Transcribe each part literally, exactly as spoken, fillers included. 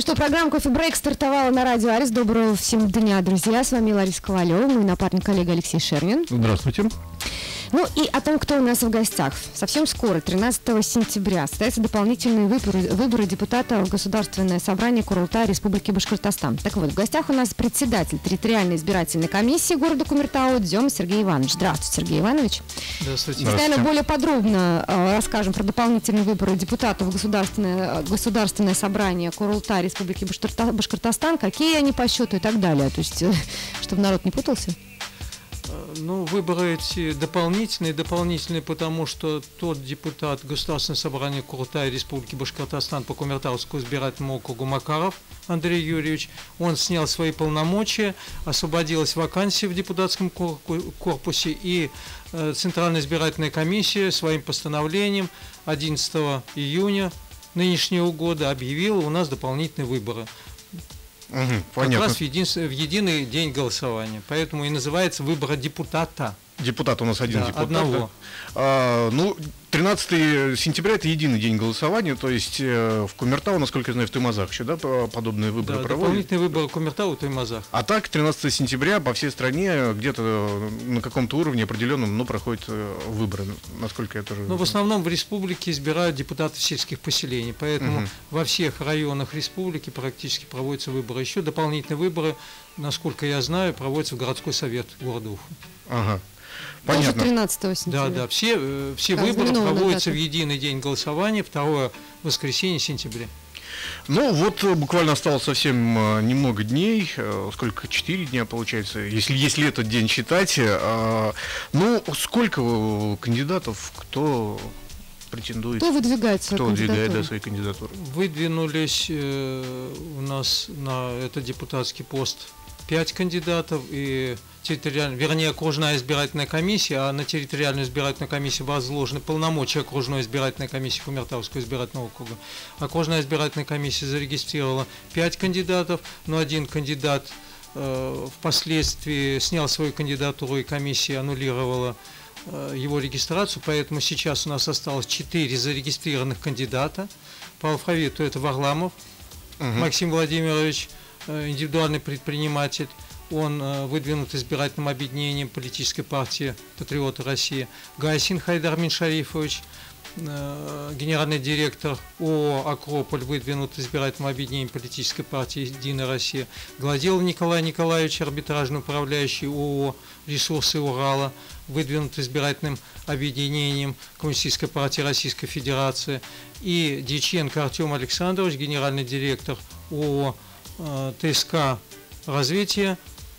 Ну что, программа «Кофе-брейк» стартовала на радио Арис. Доброго всем дня, друзья. С вами Лариса Ковалева, мой напарник, коллега Алексей Шермин. Здравствуйте. Ну и о том, кто у нас в гостях. Совсем скоро, тринадцатого сентября, состоятся дополнительные выборы, выборы депутата в Государственное собрание Курултая Республики Башкортостан. Так вот, в гостях у нас председатель территориальной избирательной комиссии города Кумертау Дзем Сергей Иванович. Здравствуйте, Сергей Иванович. Здравствуйте. Наверное, более подробно э, расскажем про дополнительные выборы депутатов в Государственное, Государственное собрание Курултая Республики Башкорта, Башкортостан, какие они по счету и так далее. То есть, э, чтобы народ не путался. Ну, выборы эти дополнительные, дополнительные, потому что тот депутат Государственного собрания Курултая Республики Башкортостан по Кумертаускому избирательному округу Макаров Андрей Юрьевич, он снял свои полномочия, освободилась вакансия в депутатском корпусе, и Центральная избирательная комиссия своим постановлением одиннадцатого июня нынешнего года объявила у нас дополнительные выборы. Угу, как раз в, един, в единый день голосования. Поэтому и называется выборы депутата. Депутат у нас один, да, депутат. Одного. Да? А, ну, тринадцатого сентября это единый день голосования, то есть э, в Кумертау, насколько я знаю, в Туймазах еще, да, подобные выборы да, проводят? Дополнительные выборы Кумертау и Туймазах. А так, тринадцатого сентября по всей стране где-то на каком-то уровне определенном, ну, проходят выборы, насколько я тоже... Ну, в основном в республике избирают депутатов сельских поселений, поэтому угу. во всех районах республики практически проводятся выборы. Еще дополнительные выборы, насколько я знаю, проводятся в городской совет города Уфы. Ага. Понятно. Тоже тринадцатого сентября. Да, да, все, все выборы проводятся в единый день голосования, второе воскресенье сентября. Ну вот буквально осталось совсем немного дней, сколько, четыре дня получается, если, если этот день считать. Ну, сколько кандидатов, кто претендует? Кто выдвигает свою кто кандидатуру? выдвигает, да, свои кандидатуры? Выдвинулись э, у нас на этот депутатский пост пять кандидатов, и территориальная, вернее, окружная избирательная комиссия, а на территориальную избирательную комиссию возложены полномочия окружной избирательной комиссии Кумертауского избирательного округа. Окружная избирательная комиссия зарегистрировала пять кандидатов, но один кандидат э, впоследствии снял свою кандидатуру, и комиссия аннулировала э, его регистрацию, поэтому сейчас у нас осталось четыре зарегистрированных кандидата. По алфавиту это Варламов угу. Максим Владимирович, индивидуальный предприниматель, он выдвинут избирательным объединением политической партии «Патриоты России». Гайсин Хайдар Миншарифович, генеральный директор ООО «Акрополь», выдвинут избирательным объединением политической партии «Единая Россия». Гладилов Николай Николаевич, арбитражный управляющий ООО «Ресурсы Урала», выдвинут избирательным объединением Коммунистической партии Российской Федерации. И Дьяченко Артем Александрович, генеральный директор ООО ТСК «Развитие»,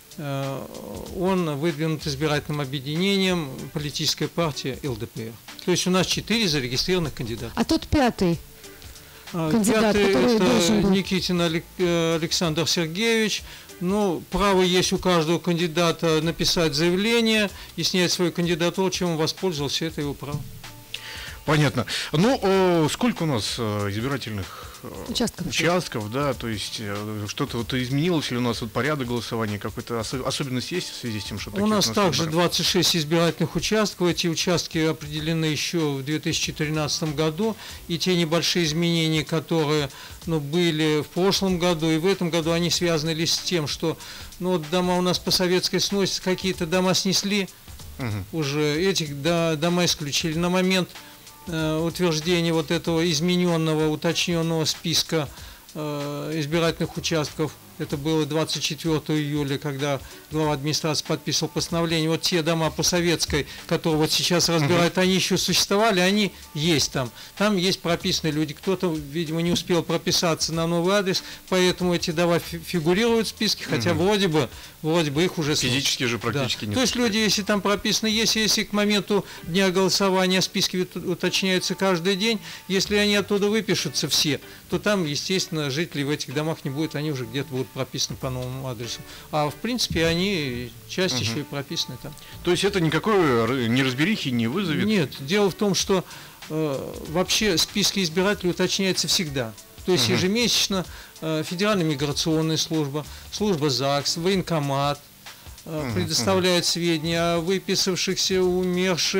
он выдвинут избирательным объединением политической партии ЛДПР. То есть у нас четыре зарегистрированных кандидата. А тот пятый кандидат, пятый который это должен был... Никитин Александр Сергеевич. Ну, право есть у каждого кандидата написать заявление и снять свою кандидатуру, чем он воспользовался, это его право. Понятно. Ну, э, сколько у нас э, избирательных э, участков, участков, да, то есть э, что-то вот изменилось ли у нас вот порядок голосования, какой-то осо- особенность есть в связи с тем, что у нас, у нас также выборы? двадцать шесть избирательных участков, эти участки определены еще в две тысячи тринадцатом году, и те небольшие изменения, которые ну, были в прошлом году и в этом году, они связаны лишь с тем, что ну, вот дома у нас по советской сносят, какие-то дома снесли, угу. уже этих да, дома исключили на момент утверждение вот этого измененного, уточненного списка э, избирательных участков. Это было двадцать четвёртого июля, когда глава администрации подписывал постановление. Вот те дома по советской, которые вот сейчас разбирают, они еще существовали, они есть там. Там есть прописанные люди. Кто-то, видимо, не успел прописаться на новый адрес, поэтому эти дома фигурируют в списке, хотя угу. вроде бы, вроде бы их уже... Физически же практически да. нет. То есть люди, если там прописано есть, если к моменту дня голосования списки уточняются каждый день, если они оттуда выпишутся все, то там, естественно, жителей в этих домах не будет, они уже где-то будут прописаны по новому адресу. А в принципе они часть угу. еще и прописаны там. То есть это никакой неразберихи не вызовет? Нет. Дело в том, что э, вообще списки избирателей уточняются всегда. То есть угу. ежемесячно э, Федеральная миграционная служба, служба ЗАГС, военкомат э, угу. предоставляют сведения о выписавшихся, умерших,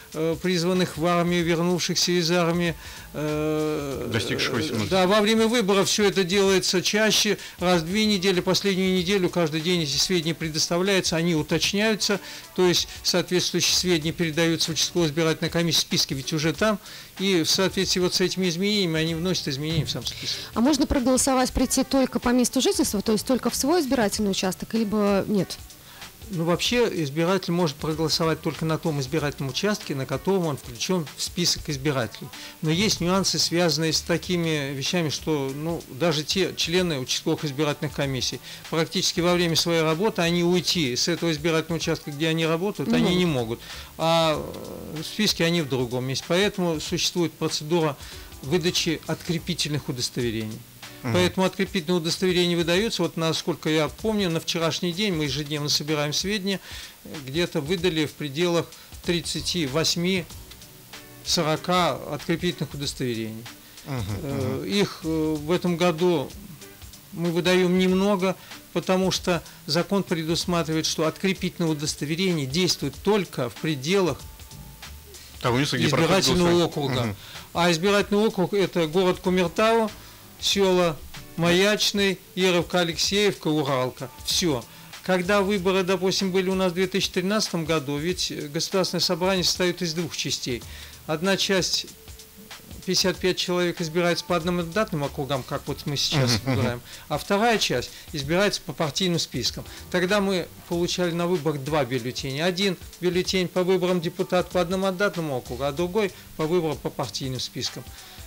призванных в армию, вернувшихся из армии. Достигших восемнадцати. Да, во время выборов все это делается чаще, раз в две недели, последнюю неделю, каждый день эти сведения предоставляются, они уточняются, то есть соответствующие сведения передаются в участковую избирательную комиссию, списки ведь уже там, и в соответствии вот с этими изменениями они вносят изменения в сам список. А можно проголосовать, прийти только по месту жительства, то есть только в свой избирательный участок, либо нет? Ну, вообще, избиратель может проголосовать только на том избирательном участке, на котором он включен в список избирателей. Но есть нюансы, связанные с такими вещами, что ну, даже те члены участковых избирательных комиссий практически во время своей работы, они уйти с этого избирательного участка, где они работают, mm-hmm. они не могут. А в списке они в другом месте. Поэтому существует процедура выдачи открепительных удостоверений. Uh-huh. Поэтому открепительные удостоверения выдаются. Вот, насколько я помню, на вчерашний день мы ежедневно собираем сведения, где-то выдали в пределах тридцати восьми — сорока открепительных удостоверений. Uh-huh. Uh-huh. Их в этом году мы выдаем немного, потому что закон предусматривает, что открепительное удостоверение действует только в пределах того места, где избирательного округа. Uh-huh. А избирательный округ – это город Кумертау, села Маячный, Еровка, Алексеевка, Уралка. Все. Когда выборы, допустим, были у нас в две тысячи тринадцатом году, ведь Государственное собрание состоит из двух частей. Одна часть, пятьдесят пять человек, избирается по одномандатным округам, как вот мы сейчас uh-huh. выбираем, а вторая часть избирается по партийным спискам. Тогда мы получали на выборах два бюллетеня. Один бюллетень по выборам депутата по одномандатному округу, а другой по выборам по партийным спискам.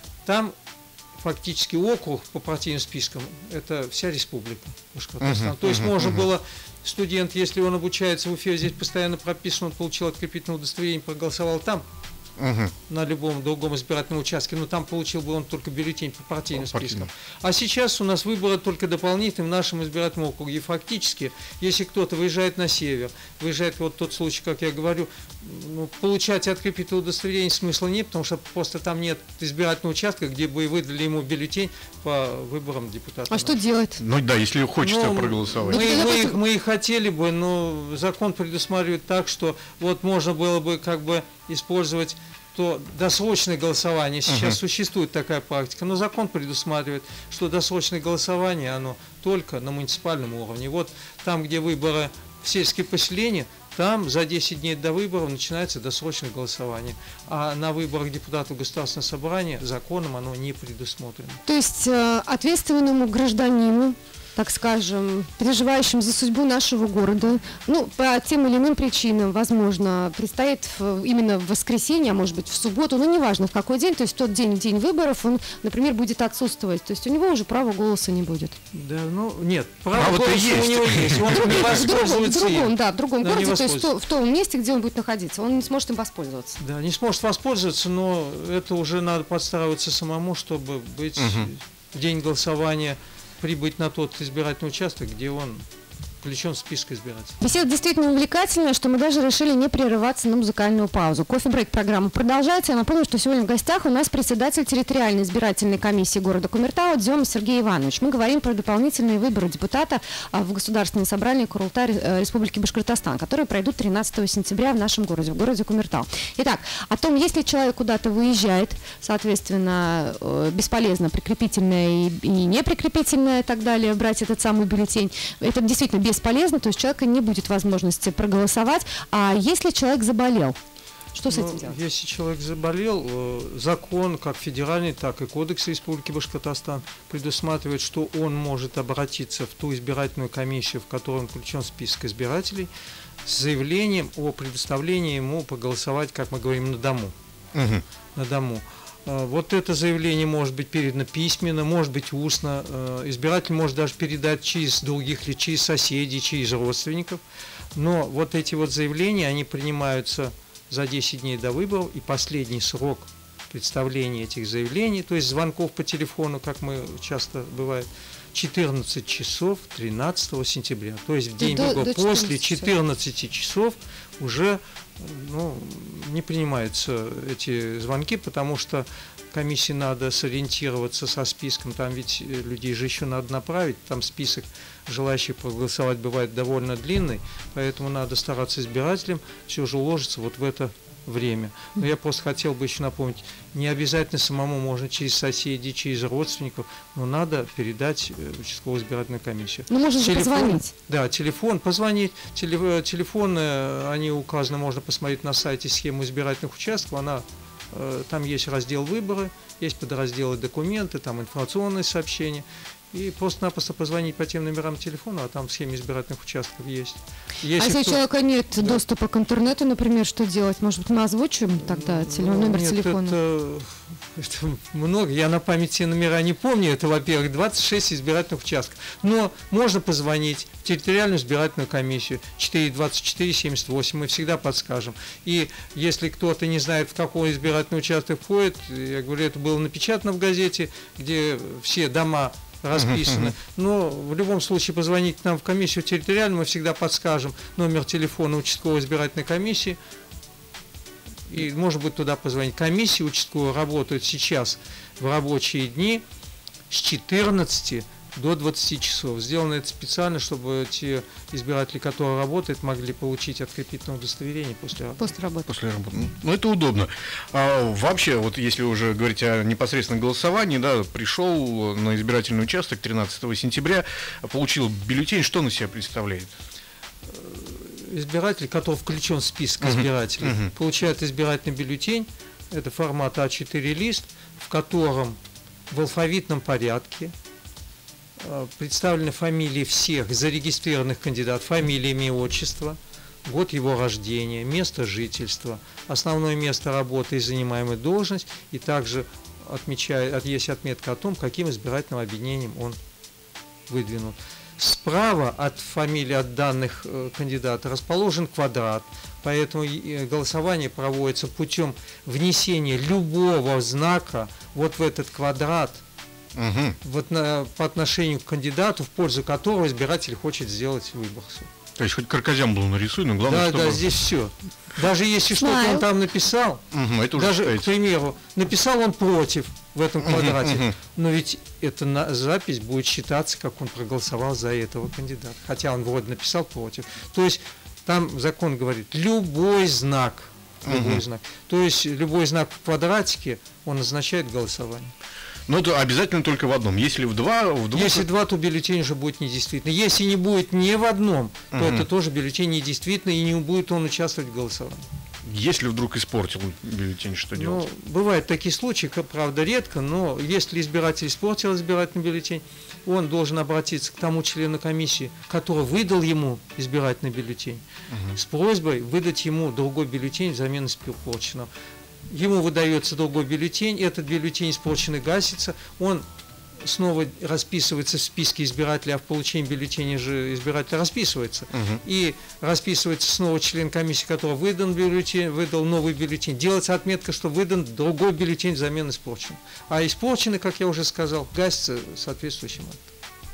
Фактически округ по партийным спискам – это вся республика Башкортостан. Uh-huh, То есть uh-huh, можно uh-huh. было, студент, если он обучается в Уфе, здесь постоянно прописан, он получил открепительное удостоверение, проголосовал там, uh-huh. на любом другом избирательном участке, но там получил бы он только бюллетень по партийным oh, спискам. А сейчас у нас выборы только дополнительные в нашем избирательном округе. И фактически, если кто-то выезжает на север, выезжает вот тот случай, как я говорю, ну, получать открепительное удостоверение смысла нет, потому что просто там нет избирательного участка, где бы выдали ему бюллетень по выборам депутата. А что делать? Ну да, если хочется ну, проголосовать. Мы, мы, мы и хотели бы, но закон предусматривает так, что вот можно было бы как бы использовать то досрочное голосование. Сейчас uh-huh. существует такая практика, но закон предусматривает, что досрочное голосование, оно только на муниципальном уровне. Вот там, где выборы в сельские поселения, там за десять дней до выборов начинается досрочное голосование. А на выборах депутатов Государственного собрания законом оно не предусмотрено. То есть э, ответственному гражданину, так скажем, переживающим за судьбу нашего города, ну, по тем или иным причинам, возможно, предстоит в, именно в воскресенье, а может быть в субботу, ну, неважно в какой день, то есть в тот день, день выборов, он, например, будет отсутствовать, то есть у него уже права голоса не будет. Да, ну, нет, право голоса у него есть, он не воспользуется в другом, да, в другом городе, то есть в том месте, где он будет находиться, он не сможет им воспользоваться. Да, не сможет воспользоваться, но это уже надо подстраиваться самому, чтобы быть в день голосования, прибыть на тот избирательный участок, где он включен в список избирателей. Беседа действительно увлекательная, что мы даже решили не прерываться на музыкальную паузу. Кофе-брейк программа продолжается. Я напомню, что сегодня в гостях у нас председатель территориальной избирательной комиссии города Кумертау Дзёма Сергей Иванович. Мы говорим про дополнительные выборы депутата в Государственное собрание Курултай Республики Башкортостан, которые пройдут тринадцатого сентября в нашем городе, в городе Кумертау. Итак, о том, если человек куда-то выезжает, соответственно, бесполезно прикрепительное и неприкрепительное и так далее, брать этот самый бюллетень. Это действительно бесполезно, то есть у человека не будет возможности проголосовать. А если человек заболел, что с ну, этим делать? Если человек заболел, закон, как федеральный, так и Кодекс Республики Башкортостан предусматривает, что он может обратиться в ту избирательную комиссию, в которой он включен в список избирателей, с заявлением о предоставлении ему проголосовать, как мы говорим, на дому. Угу. На дому. Вот это заявление может быть передано письменно, может быть устно. Избиратель может даже передать через других, или через соседей, через родственников. Но вот эти вот заявления, они принимаются за десять дней до выборов, и последний срок представления этих заявлений, то есть звонков по телефону, как мы часто бывает, четырнадцать часов тринадцатого сентября. То есть в день до, выборов до после четырнадцати часов уже ну, не принимаются эти звонки, потому что комиссии надо сориентироваться со списком, там ведь людей же еще надо направить, там список желающих проголосовать бывает довольно длинный, поэтому надо стараться избирателям все же уложиться вот в это время. Но я просто хотел бы еще напомнить, не обязательно самому, можно через соседей, через родственников, но надо передать в участковую избирательную комиссию. Ну, можно же позвонить. Да, телефон, позвонить. Теле, телефоны, они указаны, можно посмотреть на сайте схему избирательных участков, она, там есть раздел «Выборы», есть подразделы «Документы», там информационные сообщения. И просто-напросто позвонить по тем номерам телефона, а там в схеме избирательных участков есть. Если а если кто... у человека нет да. доступа к интернету, например, что делать? Может быть, мы озвучим тогда телефон, номер нет, телефона? Это, это много. Я на памяти номера не помню. Это, во-первых, двадцать шесть избирательных участков. Но можно позвонить в территориальную избирательную комиссию четыре двадцать четыре семьдесят восемь. Мы всегда подскажем. И если кто-то не знает, в какой избирательный участок входит, я говорю, это было напечатано в газете, где все дома расписано. Uh-huh, uh-huh. Но в любом случае позвоните нам в комиссию территориальную, мы всегда подскажем номер телефона участковой избирательной комиссии. И, может быть, туда позвонить. Комиссии участковые работают сейчас в рабочие дни с четырнадцати до двадцати часов. Сделано это специально, чтобы те избиратели, которые работают, могли получить открепительное удостоверение после работы. После работы. После работы. Ну, это удобно. А вообще, вот если уже говорить о непосредственном голосовании, да, пришел на избирательный участок тринадцатого сентября, получил бюллетень, что на себя представляет? Избиратель, который включен в список избирателей, uh-huh. Uh-huh. получает избирательный бюллетень, это формат а четыре лист, в котором в алфавитном порядке представлены фамилии всех зарегистрированных кандидатов, фамилия, имя, отчество, год его рождения, место жительства, основное место работы и занимаемая должность, и также отмечает, есть отметка о том, каким избирательным объединением он выдвинут. Справа от фамилии, от данных кандидата расположен квадрат, поэтому голосование проводится путем внесения любого знака вот в этот квадрат, угу. вот на, по отношению к кандидату, в пользу которого избиратель хочет сделать выбор. То есть хоть каркадям был нарисуй, но главное, да, чтобы... Да, здесь все. Даже если что-то он там написал, угу, это уже даже, считается. К примеру, написал он против в этом квадрате, угу, угу. но ведь эта на, запись будет считаться, как он проголосовал за этого кандидата, хотя он вроде написал против. То есть там закон говорит, любой знак, любой угу. знак, то есть любой знак в квадратике, он означает голосование. Но это обязательно только в одном. Если в два, в двух... Если два, то бюллетень уже будет недействительный. Если не будет ни в одном, то угу. это тоже бюллетень недействительный, и не будет он участвовать в голосовании. Если вдруг испортил бюллетень, что делать? Ну, бывают такие случаи, правда, редко, но если избиратель испортил избирательный бюллетень, он должен обратиться к тому члену комиссии, который выдал ему избирательный бюллетень, угу. с просьбой выдать ему другой бюллетень взамен испорченного. Ему выдается другой бюллетень, этот бюллетень испорченный гасится, он снова расписывается в списке избирателей, а в получении бюллетеня же избиратель расписывается. Угу. И расписывается снова член комиссии, который выдан бюллетень, выдал новый бюллетень. Делается отметка, что выдан другой бюллетень взамен испорченного. А испорченный, как я уже сказал, гасится соответствующим актом.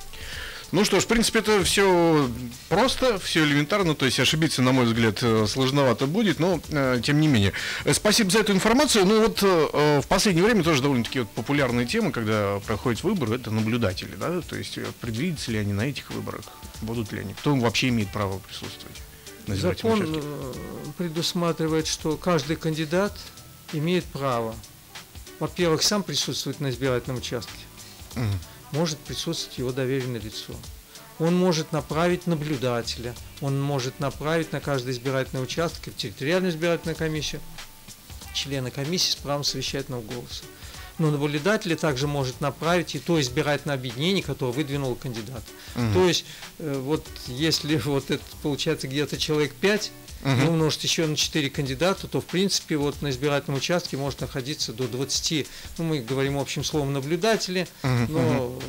Ну что ж, в принципе, это все просто, все элементарно, то есть ошибиться, на мой взгляд, сложновато будет, но э, тем не менее. Спасибо за эту информацию. Ну вот э, в последнее время тоже довольно-таки вот популярная тема, когда проходят выборы, это наблюдатели, да, то есть предвидятся ли они на этих выборах, будут ли они, кто вообще имеет право присутствовать на избирательном участке? Закон предусматривает, что каждый кандидат имеет право, во-первых, сам присутствовать на избирательном участке. Угу. Может присутствовать его доверенное лицо. Он может направить наблюдателя, он может направить на каждый избирательный участок, в территориальную избирательную комиссию, члена комиссии с правом совещательного голоса. Но наблюдатель также может направить и то избирательное объединение, которое выдвинуло кандидата. Угу. То есть, вот если вот это получается где-то человек пять, Uh-huh. умножить еще на четыре кандидата, то в принципе вот на избирательном участке может находиться до двадцати, ну мы говорим общим словом наблюдатели, uh-huh. но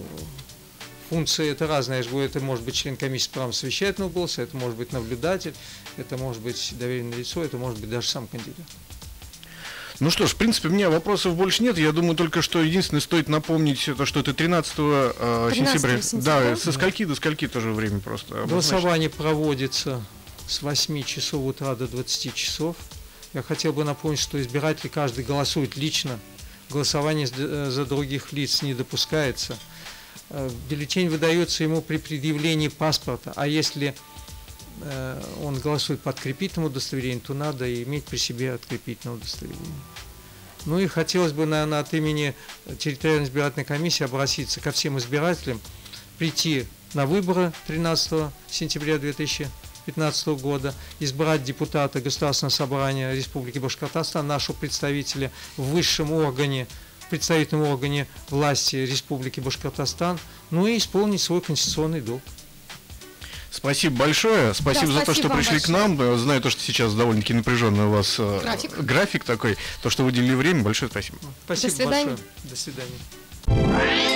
функции это разные, я же говорю, это может быть член комиссии с правом совещательного голоса, это может быть наблюдатель, это может быть доверенное лицо, это может быть даже сам кандидат. Ну что ж, в принципе, у меня вопросов больше нет. Я думаю только, что единственное, стоит напомнить, то, что это тринадцатого сентября. Да, со скольки до скольки тоже время просто. Голосование проводится с восьми часов утра до двадцати часов. Я хотел бы напомнить, что избиратели каждый голосует лично. Голосование за других лиц не допускается. Бюллетень выдается ему при предъявлении паспорта. А если э, он голосует по открепительному удостоверению, то надо иметь при себе открепительное удостоверение. Ну и хотелось бы, наверное, от имени территориальной избирательной комиссии обратиться ко всем избирателям, прийти на выборы тринадцатого сентября две тысячи пятнадцатого года, избрать депутата Государственного собрания Республики Башкортостан, нашего представителя в высшем органе, представительном органе власти Республики Башкортостан, ну и исполнить свой конституционный долг. Спасибо большое. Спасибо Да, за то, что пришли большое. к нам. Знаю то, что сейчас довольно-таки напряженный у вас э, График. график такой. То, что выделили время, большое спасибо. Спасибо свидания. большое. До свидания.